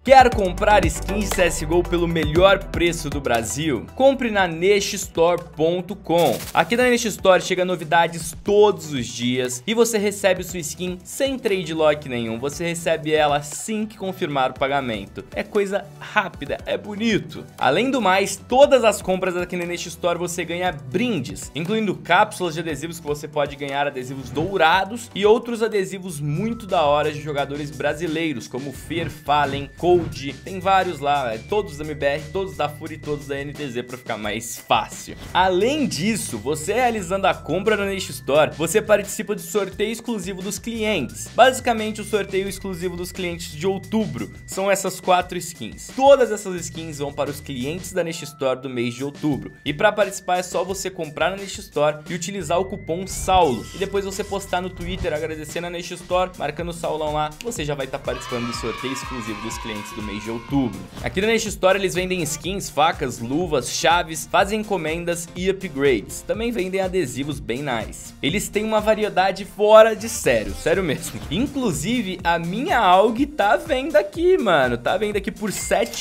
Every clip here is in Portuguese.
Quer comprar skins CSGO pelo melhor preço do Brasil? Compre na nextstore.com. Aqui na Nextstore chega novidades todos os dias e você recebe sua skin sem trade lock nenhum. Você recebe ela assim que confirmar o pagamento. É coisa rápida, é bonito. Além do mais, todas as compras aqui na Nextstore você ganha brindes, incluindo cápsulas de adesivos que você pode ganhar adesivos dourados e outros adesivos muito da hora de jogadores brasileiros, como Fear, Fallen, tem vários lá, todos da MBR, todos da FURIA e todos da NTZ para ficar mais fácil. Além disso, você realizando a compra na Nextstore, você participa do sorteio exclusivo dos clientes. Basicamente, o sorteio exclusivo dos clientes de outubro são essas 4 skins. Todas essas skins vão para os clientes da Nextstore do mês de outubro. E para participar é só você comprar na Nextstore e utilizar o cupom SAULO. E depois você postar no Twitter agradecendo a Nextstore, marcando o Saulão lá, você já vai estar participando do sorteio exclusivo dos clientes do mês de outubro. Aqui na Nextstore eles vendem skins, facas, luvas, chaves, fazem encomendas e upgrades. Também vendem adesivos bem nice. Eles têm uma variedade fora de sério mesmo. Inclusive a minha AUG tá à venda aqui, mano. Tá à venda aqui por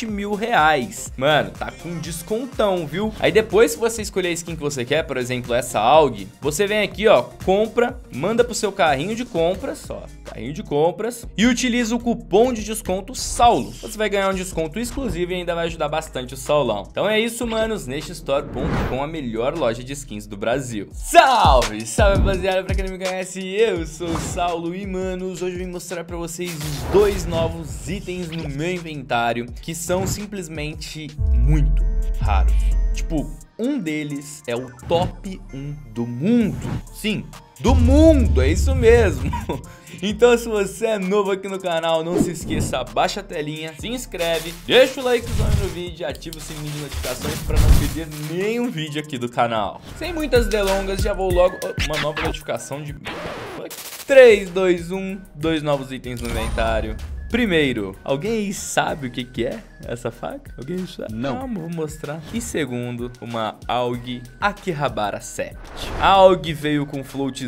R$7.000. Mano, tá com descontão, viu? Aí depois que você escolher a skin que você quer, por exemplo, essa AUG, você vem aqui, ó, compra, manda pro seu carrinho de compras, ó, carrinho de compras, e utiliza o cupom de desconto SAULO. Você vai ganhar um desconto exclusivo e ainda vai ajudar bastante o Saulão. Então é isso, manos, nextstore.com, a melhor loja de skins do Brasil. Salve, salve, rapaziada, pra quem não me conhece, eu sou o Saulo e, manos, hoje eu vim mostrar pra vocês os 2 novos itens no meu inventário, que são simplesmente muito raros. Tipo, um deles é o top 1 do mundo. Sim, do mundo, é isso mesmo. Então se você é novo aqui no canal, não se esqueça, baixa a telinha, se inscreve, deixa o likezão no vídeo e ativa o sininho de notificações para não perder nenhum vídeo aqui do canal. Sem muitas delongas, já vou logo... uma nova notificação de... 3, 2, 1, 2 novos itens no inventário. Primeiro, alguém aí sabe o que é essa faca? Alguém sabe? Não. Calma, vou mostrar. E segundo, uma AUG Akihabara 7. A AUG veio com float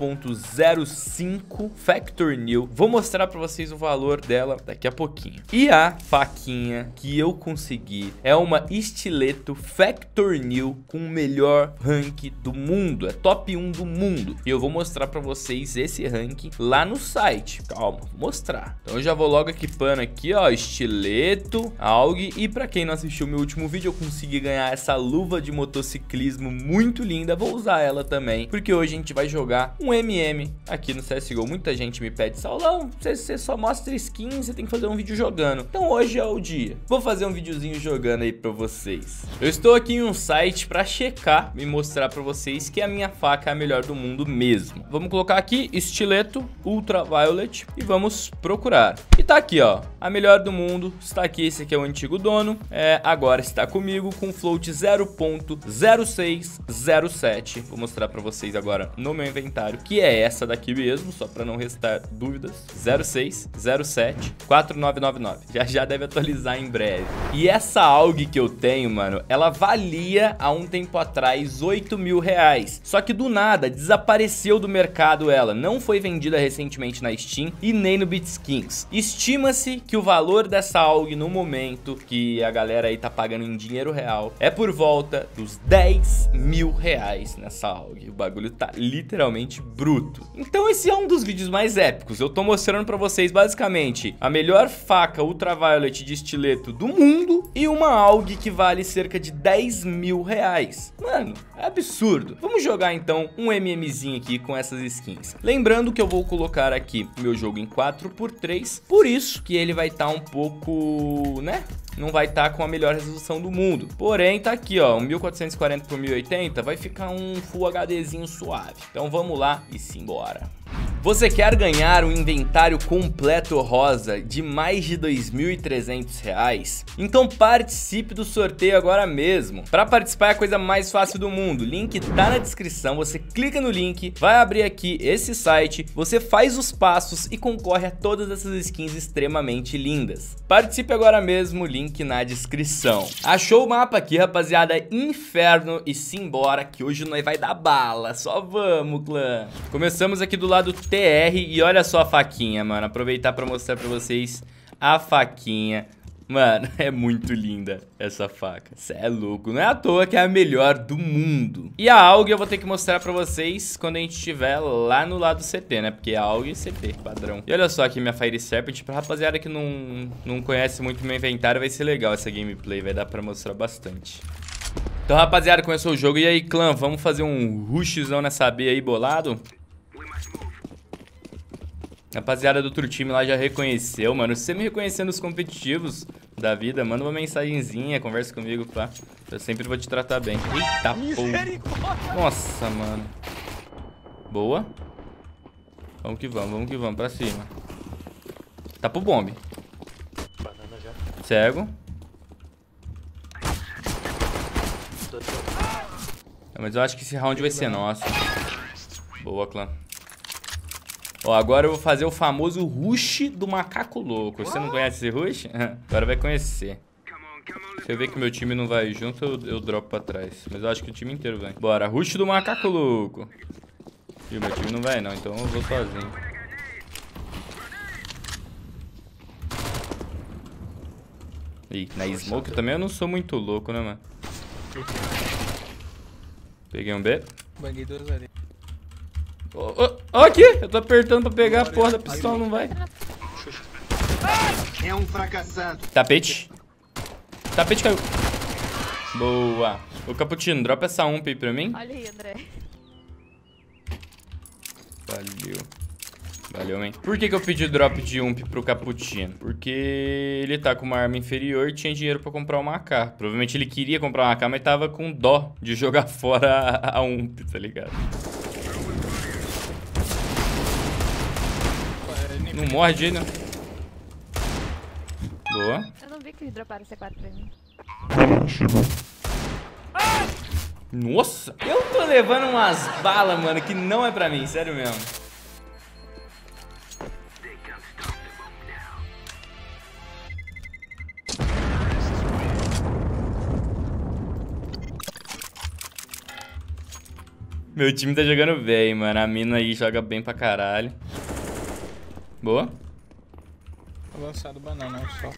0.05 Factor New. Vou mostrar pra vocês o valor dela daqui a pouquinho. E a faquinha que eu consegui é uma estileto Factor New com o melhor rank do mundo. É top 1 do mundo. E eu vou mostrar pra vocês esse rank lá no site. Calma, vou mostrar. Então eu já vou logo equipando aqui, ó, estileto, AUG. E pra quem não assistiu meu último vídeo, eu consegui ganhar essa luva de motociclismo muito linda. Vou usar ela também, porque hoje a gente vai jogar um MM aqui no CSGO. Muita gente me pede, Saulão, você só mostra skin, você tem que fazer um vídeo jogando. Então hoje é o dia. Vou fazer um videozinho jogando aí pra vocês. Eu estou aqui em um site pra checar e mostrar pra vocês que a minha faca é a melhor do mundo mesmo. Vamos colocar aqui, estileto Ultraviolet, e vamos procurar. E tá aqui, ó, a melhor do mundo, está aqui, esse aqui é o antigo dono, agora está comigo com float 0.0607, vou mostrar pra vocês agora no meu inventário, que é essa daqui mesmo, só pra não restar dúvidas, 06074999, já deve atualizar em breve. E essa AUG que eu tenho, mano, ela valia há um tempo atrás R$8.000, só que do nada desapareceu do mercado ela, não foi vendida recentemente na Steam e nem no BitSkins. Estima-se que o valor dessa AUG no momento, que a galera aí tá pagando em dinheiro real, é por volta dos R$10.000 nessa AUG. O bagulho tá literalmente bruto. Então esse é um dos vídeos mais épicos. Eu tô mostrando pra vocês basicamente a melhor faca Ultraviolet de estileto do mundo e uma AUG que vale cerca de R$10.000. Mano, é absurdo. Vamos jogar então um MMzinho aqui com essas skins. Lembrando que eu vou colocar aqui o meu jogo em 4x3, por isso que ele vai estar um pouco, né? Não vai estar com a melhor resolução do mundo. Porém, tá aqui, ó, um 1440 por 1080, vai ficar um Full HDzinho suave. Então vamos lá e simbora. Você quer ganhar um inventário completo rosa de mais de R$2.300? Então participe do sorteio agora mesmo. Para participar é a coisa mais fácil do mundo. Link tá na descrição, você clica no link, vai abrir aqui esse site, você faz os passos e concorre a todas essas skins extremamente lindas. Participe agora mesmo, link na descrição. Achou o mapa aqui, rapaziada? Inferno, e simbora que hoje nós vai dar bala. Só vamos, clã. Começamos aqui do lado TR e olha só a faquinha, mano. Aproveitar para mostrar para vocês a faquinha Mano, é muito linda essa faca. Cê é louco. Não é à toa que é a melhor do mundo. E a AUG eu vou ter que mostrar pra vocês quando a gente estiver lá no lado CT, né? Porque é AUG e CT, padrão. E olha só aqui minha Fire Serpent. Pra rapaziada que não conhece muito meu inventário, vai ser legal essa gameplay. Vai dar pra mostrar bastante. Então, rapaziada, começou o jogo. E aí, clã, vamos fazer um rushzão nessa B aí, bolado? Rapaziada do outro time lá já reconheceu, mano. Se você me reconhecer nos competitivos da vida, manda uma mensagenzinha, conversa comigo, pá. Eu sempre vou te tratar bem. Eita, porra. Nossa, mano. Boa. Vamos que vamos, pra cima. Tá pro bombe. Cego. Mas eu acho que esse round vai ser nosso. Boa, clã. Ó, agora eu vou fazer o famoso rush do macaco louco. Você não conhece esse rush? Agora vai conhecer. Se eu ver que meu time não vai junto, eu dropo pra trás. Mas eu acho que o time inteiro vai. Bora, rush do macaco louco. E o meu time não vai não, então eu vou sozinho. Ih, na smoke também eu não sou muito louco, né, mano? Peguei um B. Banguei 2 ali. Ó, aqui! Eu tô apertando pra pegar a porra da pistola, não vai. É um fracassado. Tapete. Tapete caiu. Boa. Ô, Caputino, dropa essa ump aí pra mim. Olha aí, André. Valeu. Valeu, hein? Por que eu pedi drop de ump pro Caputino? Porque ele tá com uma arma inferior e tinha dinheiro pra comprar uma AK. Provavelmente ele queria comprar uma AK, mas tava com dó de jogar fora a ump, tá ligado? Não morre de jeito, né? Boa. Eu não vi que eles droparam C4 pra mim. Nossa! Eu tô levando umas balas, mano, que não é pra mim, sério mesmo. Meu time tá jogando bem, mano. A mina aí joga bem pra caralho. Boa. Avançado banana só.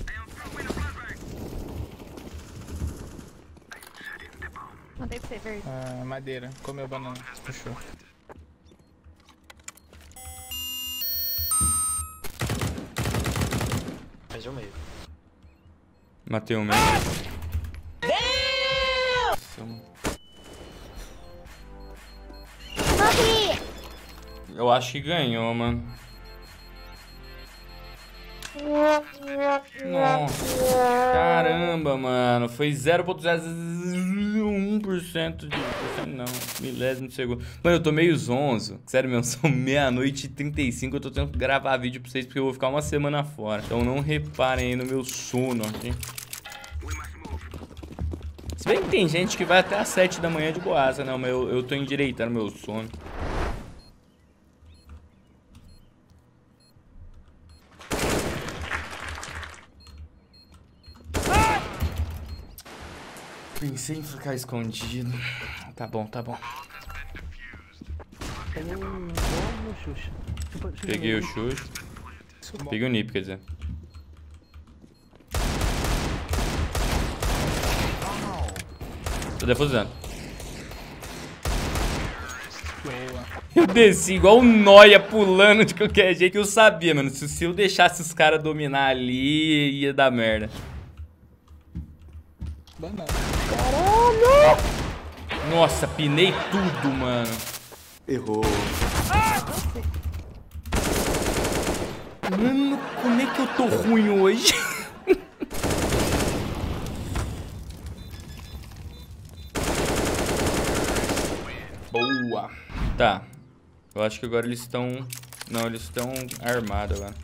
Mandei pra você, verde. Ah, madeira. Comeu banana. Puxou. Mais um meio. Matei um meio. Eu acho que ganhou, mano. Nossa, caramba, mano. Foi 0.01% de... Não, milésimo de segundo. Mano, eu tô meio zonzo. Sério mesmo, são 00:35. Eu tô tentando gravar vídeo pra vocês porque eu vou ficar uma semana fora. Então não reparem aí no meu sono aqui. Se bem que tem gente que vai até às 7 da manhã de boaça, não, mas eu tô endireitando meu sono. Pensei em ficar escondido. Tá bom, tá bom. Peguei um Xuxa. Peguei o Xuxa. Peguei o Nip, quer dizer. Tô defusando. Boa. Eu desci igual um nóia pulando de qualquer jeito. Eu sabia, mano. Se eu deixasse os caras dominar ali, ia dar merda. Banana. Nossa, pinei tudo, mano. Errou. Mano, como é que eu tô ruim hoje? Boa. Tá. Eu acho que agora eles estão... Não, eles estão armados agora.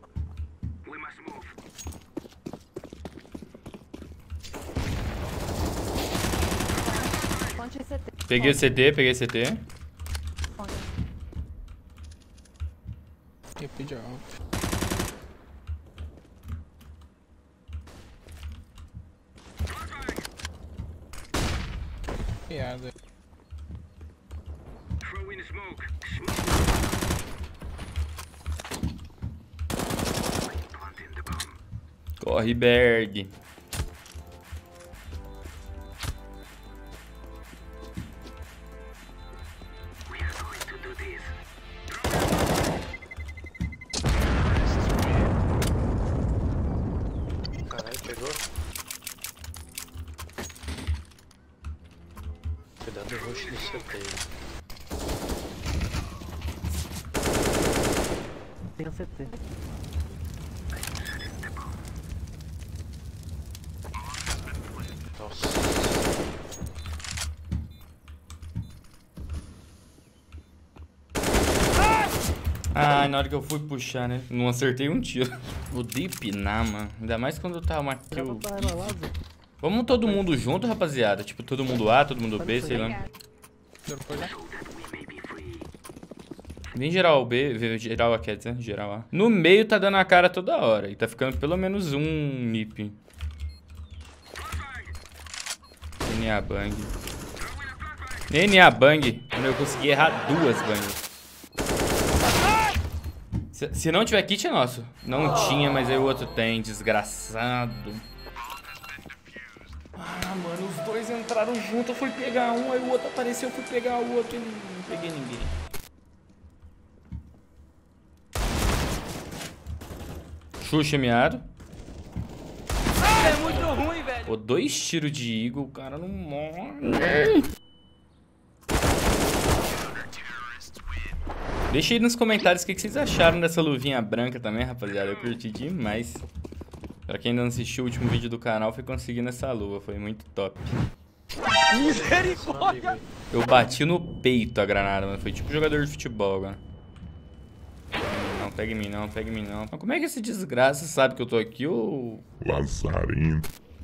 Ponte CT. Peguei o CT, peguei o CT. Ponte. Eu pedi alto. Piada. Corre, Berg. Caralho, pegou. Cuidado do rush do CT. Tem um CT. Nossa. Ah, na hora que eu fui puxar, né? Não acertei um tiro. Odeio pinar, mano. Ainda mais quando tá uma kill. Vamos todo mundo junto, rapaziada? Tipo, todo mundo A, todo mundo B, sei lá. Obrigada. Dropou já? Vem geral B, geral A, quer dizer, geral A. No meio tá dando a cara toda hora. E tá ficando pelo menos um nip. NA bang. NA bang. Quando eu consegui errar 2 bangs. Se não tiver kit é nosso. Não tinha, mas aí o outro tem, desgraçado. Ah, mano, os dois entraram junto, eu fui pegar um, aí o outro apareceu, eu fui pegar o outro e não peguei ninguém. Xuxa meado. É muito ruim, velho. Pô, 2 tiros de Eagle, o cara não morre. Deixa aí nos comentários o que vocês acharam dessa luvinha branca também, rapaziada. Eu curti demais. Pra quem ainda não assistiu o último vídeo do canal, foi conseguindo essa luva. Foi muito top. Misericórdia. Eu bati no peito a granada, mano. Foi tipo jogador de futebol agora. Não, pega em mim não, pega em mim não. Mas como é que esse desgraça sabe que eu tô aqui, ô... Lazarento.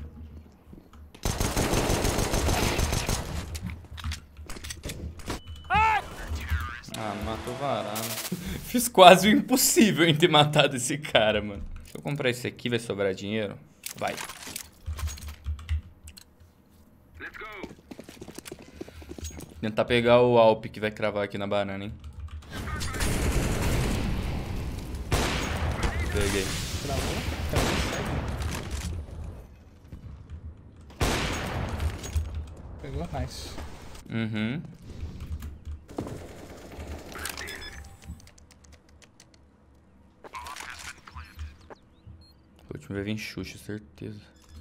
Ah, matou varado. Fiz quase o impossível em ter matado esse cara, mano. Se eu comprar esse aqui, vai sobrar dinheiro? Vai. Tentar pegar o Alp que vai cravar aqui na banana, hein. Peguei. Travou? Travou, segue. Pegou, nice. Uhum. O último vai vir Xuxa, certeza.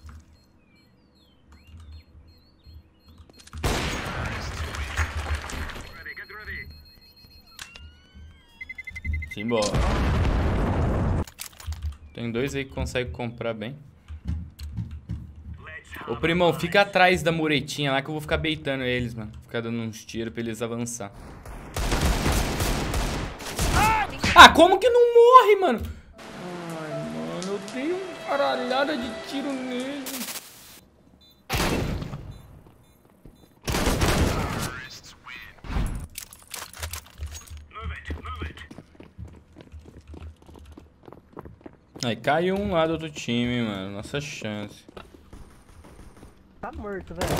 Simbora. Tem 2 aí que consegue comprar bem. Ô, primão, fica atrás da muretinha lá que eu vou ficar beitando eles, mano. Ficar dando uns tiros pra eles avançar. Ah, como que não morre, mano? Ai, mano, eu dei uma caralhada de tiro nele. Aí caiu um lá do outro time, mano. Nossa chance. Tá morto, velho.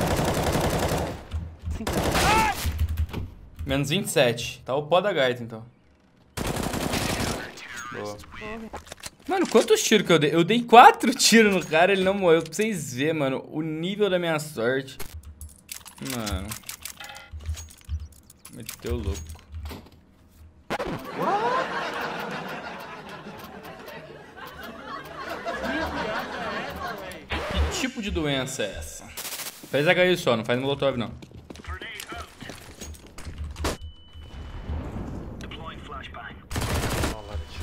Menos 27. Tá o pó da gaita, então. Boa. Mano, quantos tiros que eu dei? Eu dei 4 tiros no cara, ele não morreu. Pra vocês verem, mano, o nível da minha sorte. Mano. Meteu louco. Que tipo de doença é essa? Faz HI só, não faz molotov não. Ó, Valet.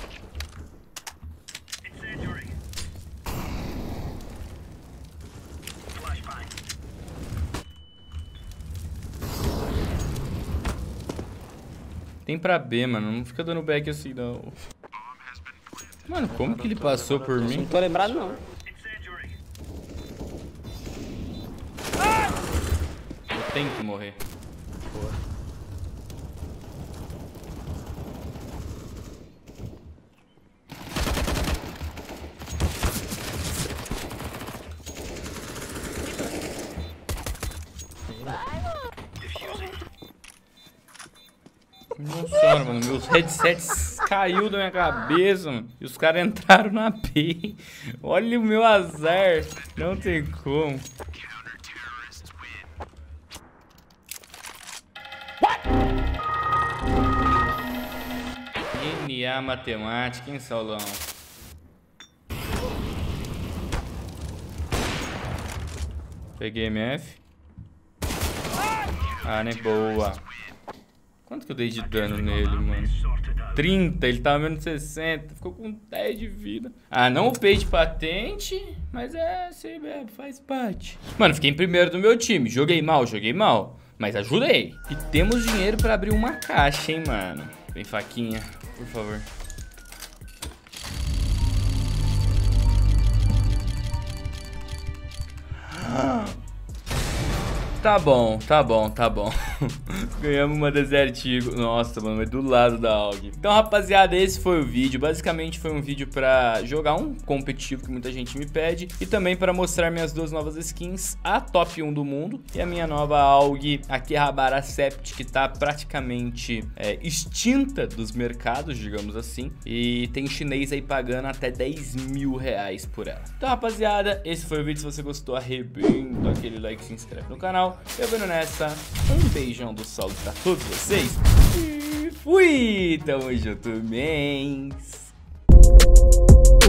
Tem pra B, mano. Não fica dando back assim, não. Mano, como que ele passou por mim? Não tô lembrado, não. Eu tenho que morrer. Boa. Nossa senhora, mano. Meus headsets caiu da minha cabeça, mano. E os caras entraram na B. Olha o meu azar. Não tem como. NA Matemática, hein, Saulão? Peguei MF. Ah, nem boa. Quanto que eu dei de dano nele, mano? 30, ele tava menos 60. Ficou com 10 de vida. Ah, não upei de patente, mas é assim mesmo, faz parte. Mano, fiquei em primeiro do meu time. Joguei mal, mas ajudei. E temos dinheiro pra abrir uma caixa, hein, mano. Vem faquinha, por favor. Tá bom. Ganhamos uma Desert Eagle. Nossa, mano, mas do lado da AUG. Então, rapaziada, esse foi o vídeo. Basicamente foi um vídeo pra jogar um competitivo que muita gente me pede. E também pra mostrar minhas duas novas skins. A top 1 do mundo e a minha nova AUG, a Akihabara Sept, que tá praticamente extinta dos mercados, digamos assim. E tem chinês aí pagando até 10 mil reais por ela. Então, rapaziada, esse foi o vídeo. Se você gostou, arrebenta aquele like, se inscreve no canal. Eu vendo nessa, um beijão do Saulo pra todos vocês e fui! Tamo junto, mens!